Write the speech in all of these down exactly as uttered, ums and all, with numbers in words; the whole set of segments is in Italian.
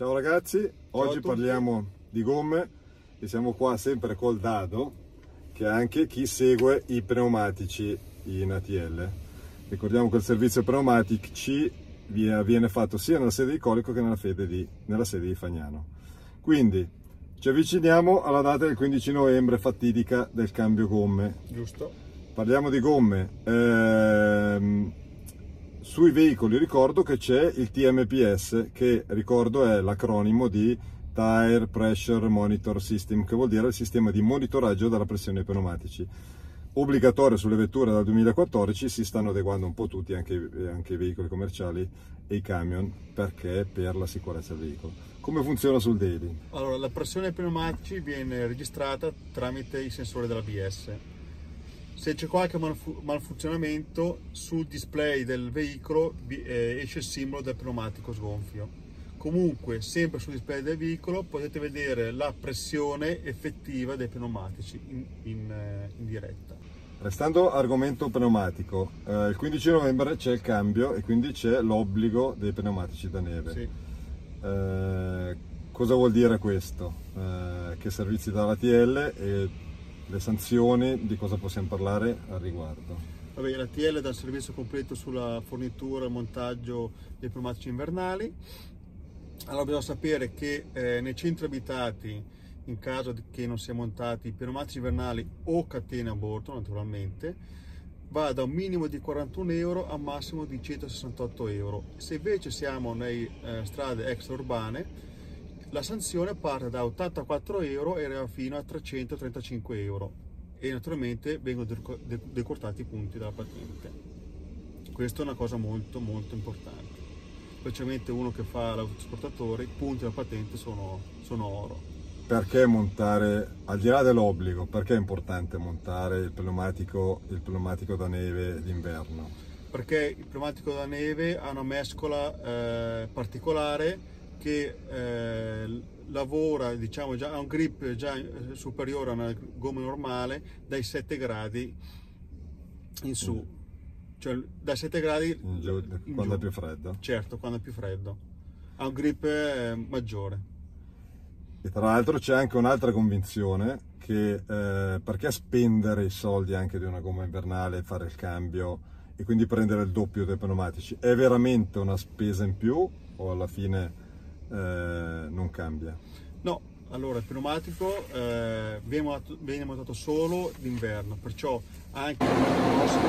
Ciao ragazzi, Ciao oggi parliamo di gomme e siamo qua sempre col Dado, che è anche chi segue i pneumatici in A T L. Ricordiamo che il servizio pneumatici viene fatto sia nella sede di Colico che nella, di, nella sede di Fagnano. Quindi ci avviciniamo alla data del quindici novembre fatidica del cambio gomme. Giusto. Parliamo di gomme. Ehm, Sui veicoli ricordo che c'è il T M P S, che ricordo è l'acronimo di Tire Pressure Monitor System, che vuol dire il sistema di monitoraggio della pressione dei pneumatici. Obbligatorio sulle vetture dal duemilaquattordici, si stanno adeguando un po' tutti, anche, anche i veicoli commerciali e i camion, perché per la sicurezza del veicolo. Come funziona sul daily? Allora, la pressione dei pneumatici viene registrata tramite i sensori dell'A B S. Se c'è qualche malfunzionamento, sul display del veicolo eh, esce il simbolo del pneumatico sgonfio. Comunque, sempre sul display del veicolo potete vedere la pressione effettiva dei pneumatici in, in, in diretta. Restando argomento pneumatico, eh, il quindici novembre c'è il cambio e quindi c'è l'obbligo dei pneumatici da neve. Sì. Eh, cosa vuol dire questo? Eh, che servizi dà l'A T L e le sanzioni, di cosa possiamo parlare al riguardo? Vabbè, l'A T L dà un servizio completo sulla fornitura e montaggio dei pneumatici invernali. Allora bisogna sapere che eh, nei centri abitati, in caso che non siano montati pneumatici invernali o catene a bordo, naturalmente, va da un minimo di quarantuno euro a un massimo di centosessantotto euro. Se invece siamo nelle eh, strade extraurbane, la sanzione parte da ottantaquattro euro e arriva fino a trecentotrentacinque euro e naturalmente vengono decurtati i punti dalla patente. Questa è una cosa molto molto importante, specialmente uno che fa l'autotrasportatore. I punti della patente sono, sono oro. Perché montare, al di là dell'obbligo, perché è importante montare il pneumatico, il pneumatico da neve d'inverno? Perché il pneumatico da neve ha una mescola eh, particolare che eh, lavora, diciamo, già ha un grip già superiore a una gomma normale dai sette gradi in su, mm. cioè dai sette gradi in giù, in quando giù. è più freddo. Certo, quando è più freddo ha un grip eh, maggiore. E tra l'altro c'è anche un'altra convinzione, che eh, perché spendere i soldi anche di una gomma invernale, fare il cambio e quindi prendere il doppio dei pneumatici? È veramente una spesa in più o alla fine eh, non cambia? No, allora il pneumatico eh, viene, montato, viene montato solo d'inverno, perciò anche l'anno prossimo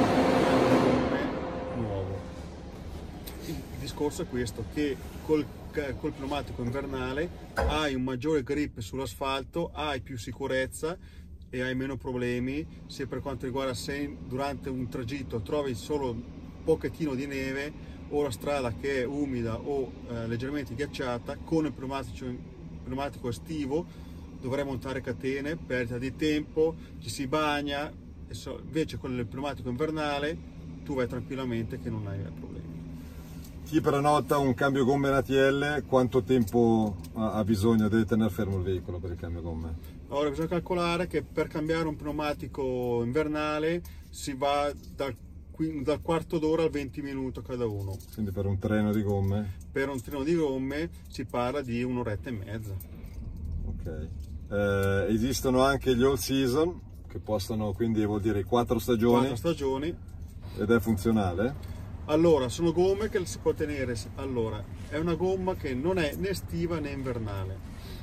è nuovo. Il discorso è questo, che col col pneumatico invernale hai un maggiore grip sull'asfalto, hai più sicurezza e hai meno problemi. Se per quanto riguarda se durante un tragitto trovi solo un pochettino di neve o la strada che è umida o eh, leggermente ghiacciata, con il pneumatico, pneumatico estivo dovrai montare catene, perdita di tempo, ci si bagna. Invece con il pneumatico invernale tu vai tranquillamente che non hai problemi. Chi prenota un cambio gomme in A T L, quanto tempo ha bisogno, deve tenere fermo il veicolo per il cambio gomme? Allora bisogna calcolare che per cambiare un pneumatico invernale si va dal, dal quarto d'ora al venti minuti cada uno. Quindi per un treno di gomme? Per un treno di gomme si parla di un'oretta e mezza. Ok. Eh, esistono anche gli all season, che possono, quindi vuol dire quattro stagioni. Quattro stagioni. Ed è funzionale? Allora, sono gomme che si può tenere. Allora, è una gomma che non è né estiva né invernale.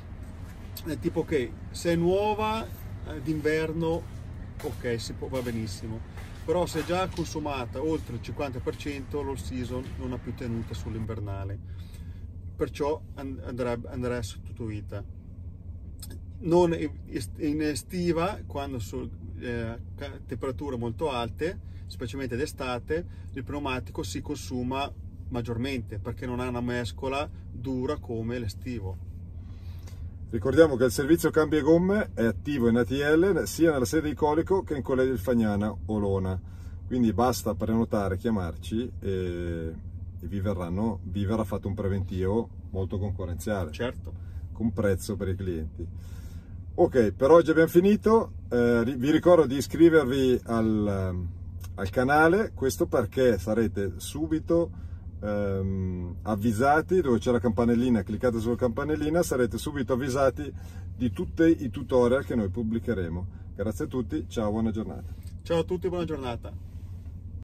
È tipo che se è nuova eh, d'inverno, ok, si può, va benissimo. Però se è già consumata oltre il cinquanta per cento, l'all season non ha più tenuta sull'invernale. Perciò andrà, andrà sostituita. Non in estiva, quando sono eh, temperature molto alte, specialmente d'estate, il pneumatico si consuma maggiormente perché non ha una mescola dura come l'estivo. Ricordiamo che il servizio cambio e gomme è attivo in A T L sia nella sede di Colico che in quella di Fagnana o Lona, quindi basta prenotare, chiamarci e, e vi, verranno, vi verrà fatto un preventivo molto concorrenziale. Certo. Con prezzo per i clienti. Ok, per oggi abbiamo finito. Eh, vi ricordo di iscrivervi al, al canale, questo perché sarete subito ehm, avvisati, dove c'è la campanellina, cliccate sulla campanellina, sarete subito avvisati di tutti i tutorial che noi pubblicheremo. Grazie a tutti, ciao, buona giornata. Ciao a tutti, buona giornata.